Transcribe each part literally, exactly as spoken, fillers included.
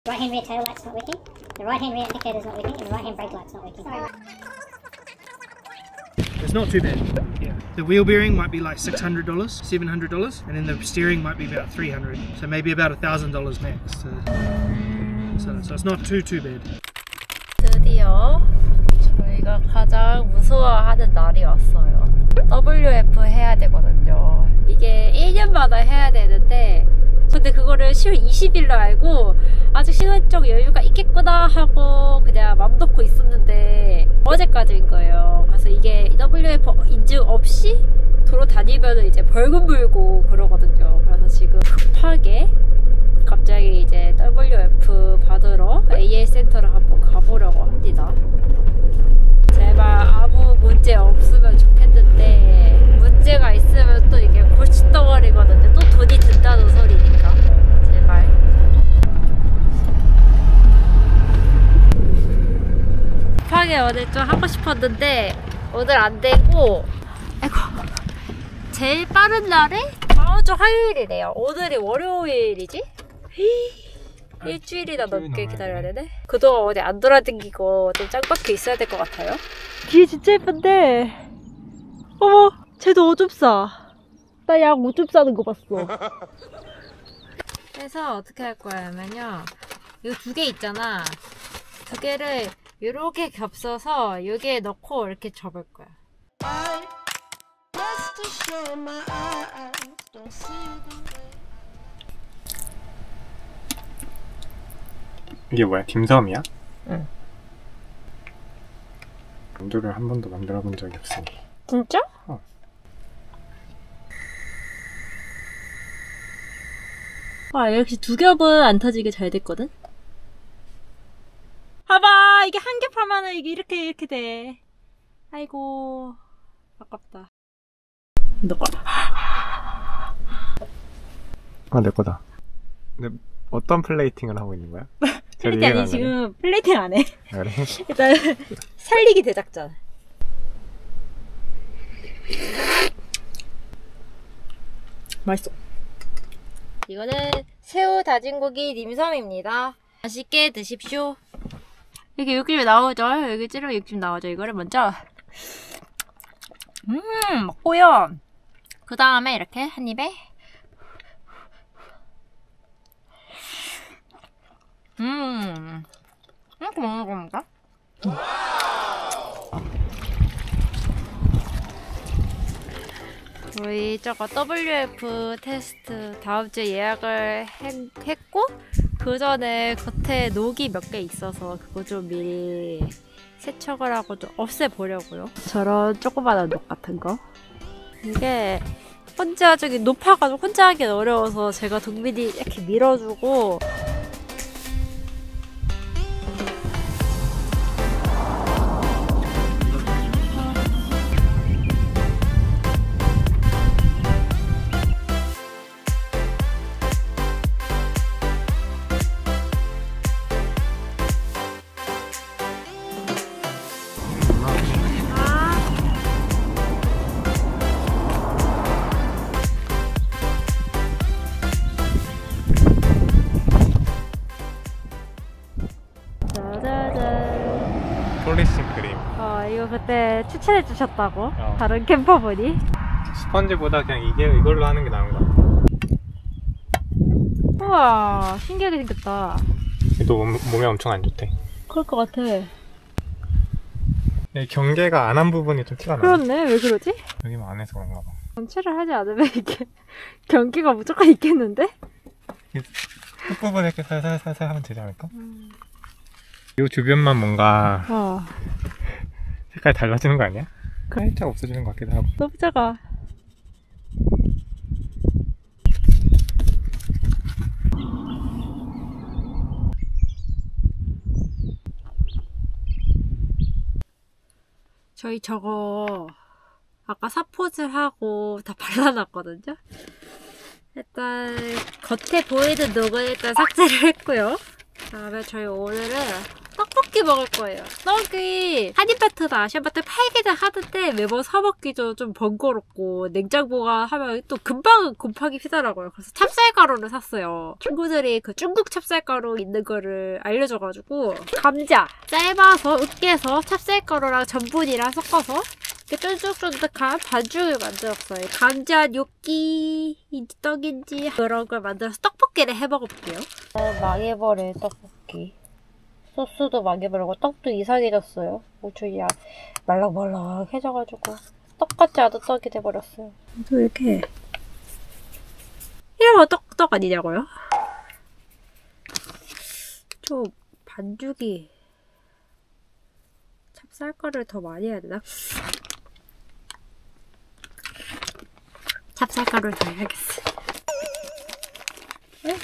Right hand rear tail light's not working, the right hand rear indicator's not working, and the right hand brake light's not working. It's not too bad. Yeah. The wheel bearing might be like six hundred dollars, seven hundred dollars, and then the steering might be about three hundred dollars. So maybe about one thousand dollars max. So, so, so it's not too too bad. 드디어 저희가 가장 무서워하는 날이 왔어요. 더블유 에프 해야 되거든요. 이게 일 년마다 해야 되는데 근데 그거를 시월 이십일로 알고 아직 시간적 여유가 있겠구나 하고 그냥 맘 놓고 있었는데 어제까지인 거예요. 그래서 이게 더블유 에프 인증 없이 도로 다니면 이제 벌금 물고 그러거든요. 그래서 지금 급하게 갑자기 이제 더블유 에프 받으러 에이에이 센터를 한번 가보려고 합니다. 제발 아무 문제 없으면 좋겠는데 문제가 있으면 또 이게 골칫덩어리거든요. 또 돈이 든다는 소리니까 제발. 급하게 오늘 좀 하고 싶었는데 오늘 안 되고 아이고 제일 빠른 날에 다음 주 화요일이래요. 오늘이 월요일이지? 일주일이나 넘게 기다려야 되네? 그동안 어디 안 돌아다니고 좀 짱박혀 있어야 될 것 같아요. 귀 진짜 예쁜데 어머 쟤도 오줌 싸. 나 양 오줌 싸는 거 봤어. 그래서 어떻게 할 거냐면요 이 두 개 있잖아. 두 개를 이렇게 겹쳐서 여기에 넣고 이렇게 접을 거야. 이게 뭐야? 딤섬이야? 응. 만두를 한 번도 만들어 본 적이 없으니. 진짜? 어. 아 역시 두 겹은 안 터지게 잘 됐거든? 봐봐 이게 한 겹 하면은 이게 이렇게 이렇게 돼. 아이고 아깝다. 너 거. 아, 내 거다. 근데 어떤 플레이팅을 하고 있는 거야? 플레이팅 아니 지금 플레이팅 안 해. 그래? 일단 살리기 대작전. 맛있어. 이거는 새우 다진 고기 딤섬입니다. 맛있게 드십시오. 이게 육즙이 나오죠? 여기 찌르면 육즙 나오죠? 이거를 먼저 음 먹고요. 그 다음에 이렇게 한 입에 음 이렇게 먹는 겁니다. 저희 저거 더블유 에프 테스트 다음 주에 예약을 했, 했고 그 전에 겉에 녹이 몇 개 있어서 그거 좀 미리 세척을 하고 좀 없애보려고요. 저런 조그마한 녹 같은 거. 이게 혼자 저기 높아가지고 혼자 하기 어려워서 제가 동민이 이렇게 밀어주고 폴리싱 크림. 어 이거 그때 추천해 주셨다고 어. 다른 캠퍼분이. 스펀지보다 그냥 이게 이걸로 하는 게 나은 것 같아. 우와 신기하게 생겼다. 또 몸, 몸에 엄청 안 좋대. 그럴 것 같아. 이 경계가 안 한 부분이 좀 티가 나. 그렇네. 왜 그러지? 여기만 안 해서 그런가 봐. 전체를 하지 않으면 이게 경기가 무조건 있겠는데? 끝부분에 이렇게 살살살살 하면 되지 않을까? 음. 이 주변만 뭔가 어. 색깔이 달라지는 거 아니야? 살짝 없어지는 것 같기도 하고. 너무 작아. 저희 저거 아까 사포질 하고 다 발라놨거든요? 일단 겉에 보이는 녹은 일단 삭제를 했고요. 그다음에 저희 오늘은 떡볶이 먹을 거예요. 떡이 한인마트나 아시아마트 팔기는 하는데 매번 사 먹기도 좀 번거롭고 냉장고가 하면 또 금방 곰팡이 피더라고요. 그래서 찹쌀가루를 샀어요. 친구들이 그 중국 찹쌀가루 있는 거를 알려줘가지고 감자 삶아서 으깨서 찹쌀가루랑 전분이랑 섞어서 이렇게 쫀득쫀득한 반죽을 만들었어요. 감자 뇨끼인지 떡인지 그런 걸 만들어서 떡볶이를 해먹어볼게요. 망해버린 떡볶이. 소스도 망해버리고 떡도 이상해졌어요. 고추이 말랑말랑해져가지고 떡같지 않은 떡이 돼버렸어요. 또 이렇게 이러면 떡, 떡 아니냐고요? 좀 반죽이 찹쌀가루를 더 많이 해야 되나? 찹쌀가루를 더 해야겠어. 응?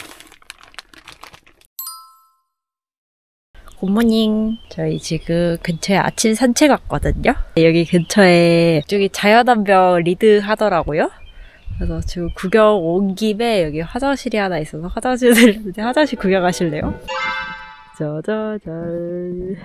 굿모닝. 저희 지금 근처에 아침 산책 왔거든요. 여기 근처에 저기 자연암벽 리드 하더라고요. 그래서 지금 구경 온 김에 여기 화장실이 하나 있어서 화장실 들렸는데 화장실 구경하실래요? 짜자잔.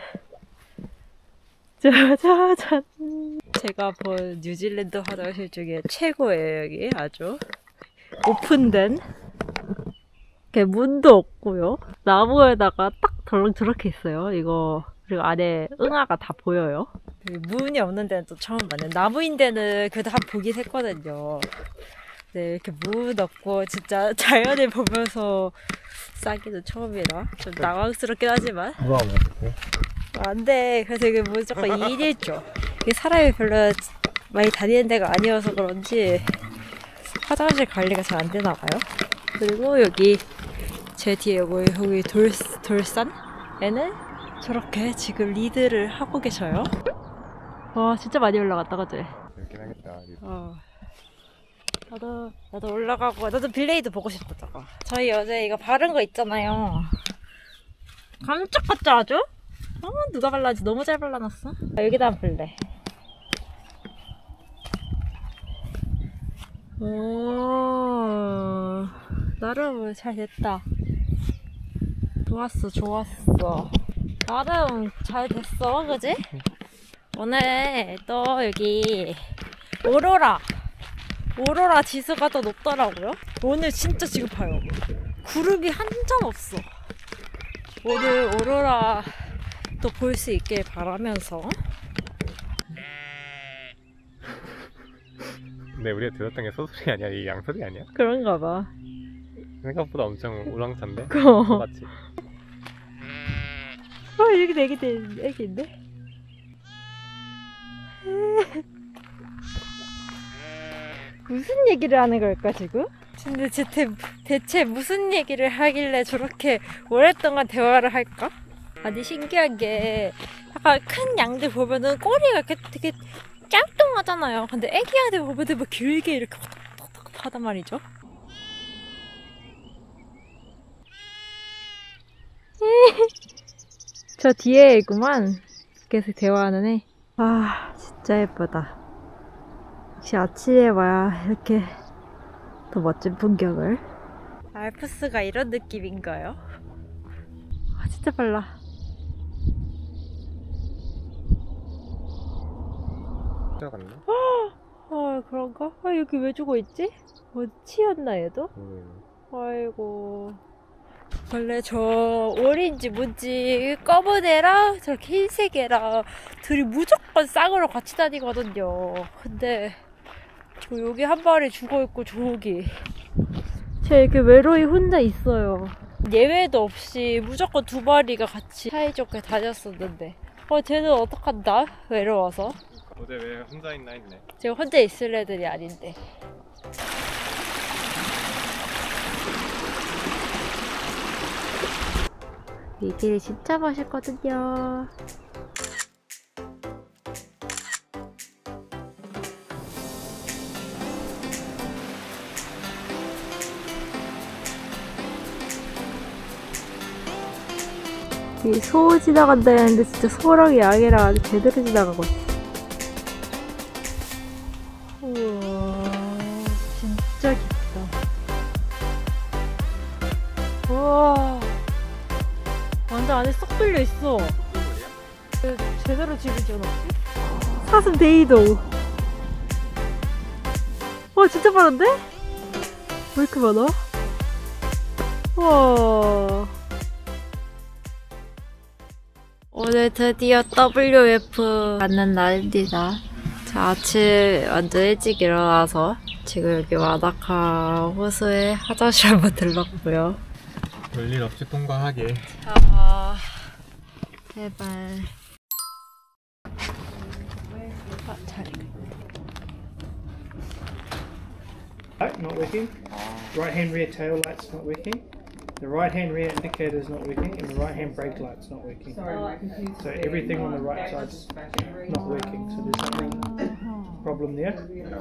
짜자잔. 제가 본 뉴질랜드 화장실 중에 최고예요. 여기 아주 오픈된, 이렇게 문도 없고요. 나무에다가 딱 덜렁 저렇게 있어요. 이거 그리고 안에 응아가 다 보여요. 문이 없는 데는 또 처음 봤네. 나무인 데는 그래도 한 보긴 했거든요. 네, 이렇게 문 없고 진짜 자연을 보면서 싸기는 처음이라 좀 당황스럽긴 하지만 누가 하면 어떡해? 안 돼. 그래서 이게 무조건 이 인 일 조. 이게 사람이 별로 많이 다니는 데가 아니어서 그런지 화장실 관리가 잘 안 되나 봐요. 그리고 여기 제 뒤에 여기, 여기 돌, 돌산에는 저렇게 지금 리드를 하고 계셔요. 와, 진짜 많이 올라갔다, 그치? 그렇긴 하겠다. 어. 나도, 나도 올라가고, 나도 빌레이드 보고 싶다, 저거. 저희 어제 이거 바른 거 있잖아요. 깜짝같죠, 아주? 어, 누가 발라지? 너무 잘 발라놨어. 아, 여기다 한번 볼래. 오, 나름 잘 됐다. 좋았어, 좋았어. 나름 잘 됐어, 그지? 오늘 또 여기 오로라 오로라 지수가 더 높더라고요. 오늘 진짜 지금 봐요. 구름이 한 점 없어. 오늘 오로라 또 볼 수 있길 바라면서. 근데 우리가 들었던 게 소소리 아니야? 이 양소리 아니야? 그런가 봐. 생각보다 엄청 우렁찬데? 그거. 맞지? 어, 여기 애기들, 애기인데? 무슨 얘기를 하는 걸까, 지금? 근데 대체, 대체 무슨 얘기를 하길래 저렇게 오랫동안 대화를 할까? 아니, 신기한 게, 약간 큰 양들 보면은 꼬리가 되게 짱뚱하잖아요. 근데 애기 양들 보면은 뭐 길게 이렇게 톡톡톡 하단 말이죠. 저 뒤에 있구만. 계속 대화하는 애. 아, 진짜 예쁘다. 역시 아침에 와야 이렇게 더 멋진 풍경을. 알프스가 이런 느낌인가요? 아, 진짜 빨라. 뛰어갔나? 아, 그런가? 아, 여기 왜 죽어있지? 뭐 치였나 얘도? 음. 아이고. 원래 저 오렌지 뭔지 검은 애랑 저렇게 흰색 애랑 둘이 무조건 쌍으로 같이 다니거든요. 근데 저 여기 한 마리 죽어있고 저기 쟤 이렇게 외로이 혼자 있어요. 예외도 없이 무조건 두 마리가 같이 사이좋게 다녔었는데 어 쟤는 어떡한다? 외로워서. 어제 왜 혼자 있나 했네. 제가 혼자 있을 애들이 아닌데. 이 길이 진짜 맛있거든요. 이 소 지나간다 했는데 진짜 소랑 양이랑 아주 제대로 지나가고 있어. 우와, 진짜 깊다. 우와. 완전 안에 쏙 뚫려 있어. 왜 제대로 집을 지어놨지? 사슴 데이도. 와 진짜 많은데? 왜 이렇게 많아? 와. 오늘 드디어 더블유에프 가는 날입니다. 자, 아침 완전 일찍 일어나서 지금 여기 와다카 호수에 화장실 한번 들렀고요. 별일 없이 통과하게. 아, 제발. 아, 잘. Light not working. Right hand rear tail light's not working. The right hand rear indicator is not working, and the right hand brake light's not working. So everything on the right side's not working. So there's something problem there.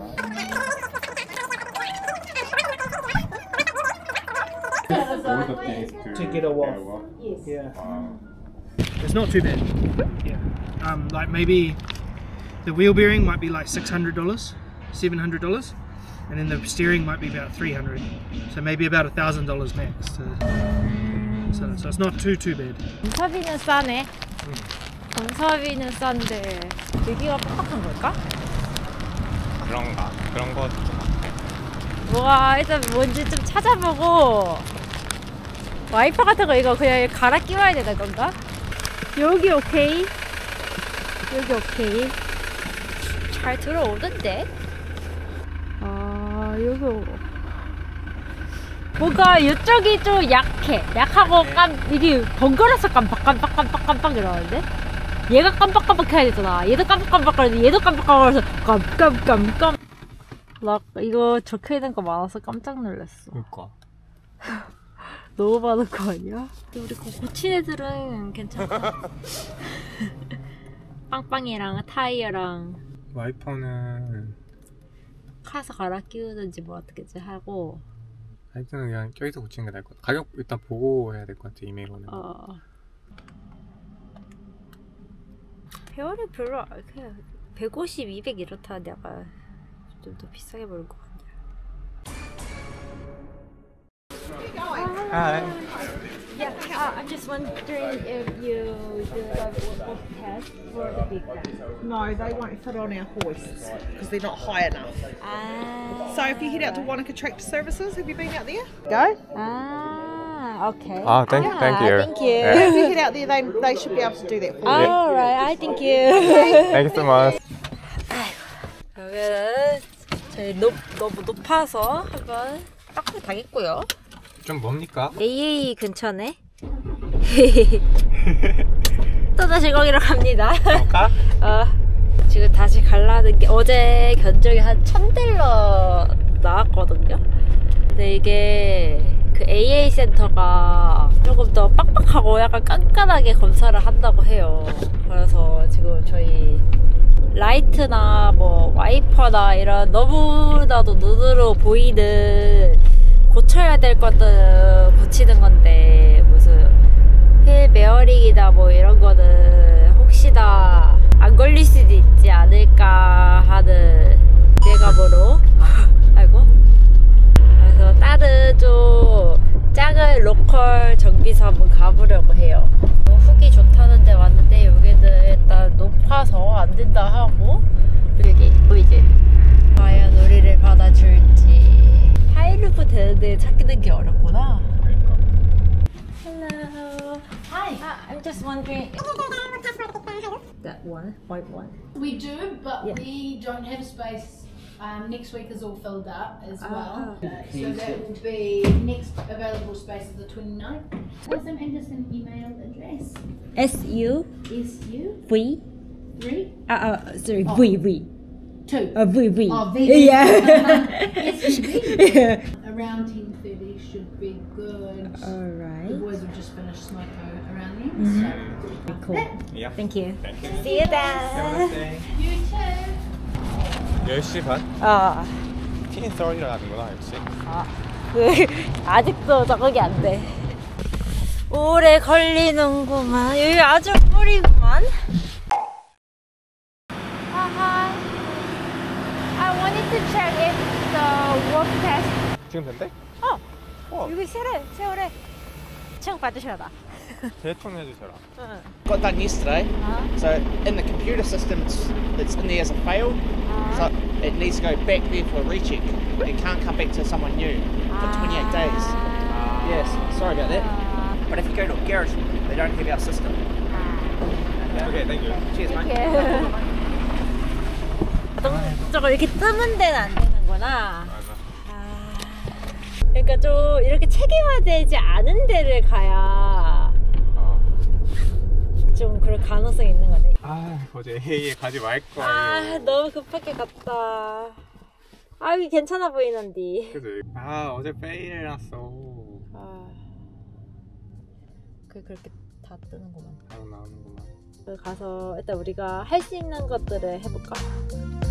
To get a off. Yeah. It's not too bad. Yeah. Um, like maybe the wheel bearing might be like six hundred dollars, seven hundred dollars. And then the steering might be about three hundred, so maybe about a thousand dollars max. So, so, so it's not too too bad. 검사비는 싸네. 검사비는 싼데 여기가 빡빡한 걸까? 그런가? 그런 거 뭐가 일단 뭔지 좀 찾아보고 와이퍼 같은 거 이거 그냥 갈아 끼워야 되는 건가? 여기 오케이. 여기 오케이. 잘 들어오던데? 아, 여기 뭔가 이쪽이 좀 약해. 약하고 깜 이게 번거로워서 깜빡깜빡 깜빡깜빡 이러는데 얘가 깜빡깜빡 해야 되잖아. 얘도 깜빡깜빡 거리는데 얘도 깜빡깜빡 거려서 깜깜깜깜. 나 이거 적혀있는 거 많아서 깜짝 놀랐어. 그니까 너무 많은 거 아니야? 우리 거 고친 애들은 괜찮다. 빵빵이랑 타이어랑 와이퍼는 카서 갈아 끼우든지 뭐 어떻게지 하고. 하여튼 그냥 껴있어 고치는 게 나을 것 같아. 가격 일단 보고 해야 될 것 같아. 이메일로는. 어. 배열이 별로 안- 그냥 백오십, 이백 이렇다. 내가 좀 더 비싸게 버릴 것 같냐. Hi. Yeah, uh, I'm just wondering if you do the walk test for the big one. No, they won't fit on our hoists because they're not high enough. Ah. So if you head out to Wanaka Tractor Services, have you been out there? Go. Ah, okay. Ah, thank- Ah, thank you. Thank you. Yeah. If you head out there, they, they should be able to do that for you. All right, I thank you. Thank you so much. 여기는 저희 높, 너무 높아서 한번 빡빡 당했고요. 좀 뭡니까? 에이에이 근처네. 또다시 거기로 갑니다. 갈까? 어, 지금 다시 가려는 게 어제 견적이 한 천 달러 나왔거든요. 근데 이게 그 에이에이 센터가 조금 더 빡빡하고 약간 깐깐하게 검사를 한다고 해요. 그래서 지금 저희 라이트나 뭐 와이퍼나 이런 너무나도 눈으로 보이는 고쳐야 될 것들 고치는 건데 무슨 휠 베어링이나 뭐 이런 거는 혹시나 안 걸릴 수도 있지 않을까 하는 기대감으로 아이고. 그래서 다른 좀 작은 로컬 정비사 한번 가보려고 해요. 후기 좋다는 데 왔는데 여기는 일단 높아서 안 된다 하고 여기 보이지? 과연 우리를 받아줄지. 하이루프 되는데 찾기는 게 어렵구나. Hello. Hi. Uh, I'm just wondering. That one, white one. We do, but Yeah. we don't have space. Um, next week is all filled up as well. Ah. Uh, so that will be next available space is the twenty-ninth. Sam Anderson email address. S U S U V. three Uh, uh sorry, V V. two. Uh, V V. Oh, V. Yeah. S U V. Yeah. Around ten thirty should be good. The Alright. boys will just finish smoko around then. So Cool. Yeah. Thank you. Thank you. See you then. you too. 열 시 반? 아, 틴 썰이라 하는구나 역시. 아, 그, 아직도 적응이 안 돼. 오래 걸리는구만. 여기 아주 뿌리구만. Hi. I wanted to check if the work test. 지금 된대? 어, 어. 여기 세래, 세월에 층 받으셔라. 대통해주셔라. Got done yesterday. Uh-huh. So in the computer system, it's, it's in there as a failed. So it needs to go back there for a recheck. It can't come back to someone new for twenty-eight days. Yes, sorry about that. But if you go to a garage, they don't have our system. Okay, thank you. Cheers, mate. 자동적으로 이렇게 뜨면 데는 안 되는구나. 맞아. 아, 그러니까 좀 이렇게 체계화되지 않은 데를 가야 어. 좀 그럴 가능성이 있는 거네. 아, 어제 에이에 가지 말걸. 아, 너무 급하게 갔다. 아, 여기 괜찮아 보이는데. 그래도 아, 어제 페일 해놨어. 아, 그 그렇게 다 뜨는구만. 바로 나오는구만. 가서 일단 우리가 할 수 있는 것들을 해볼까?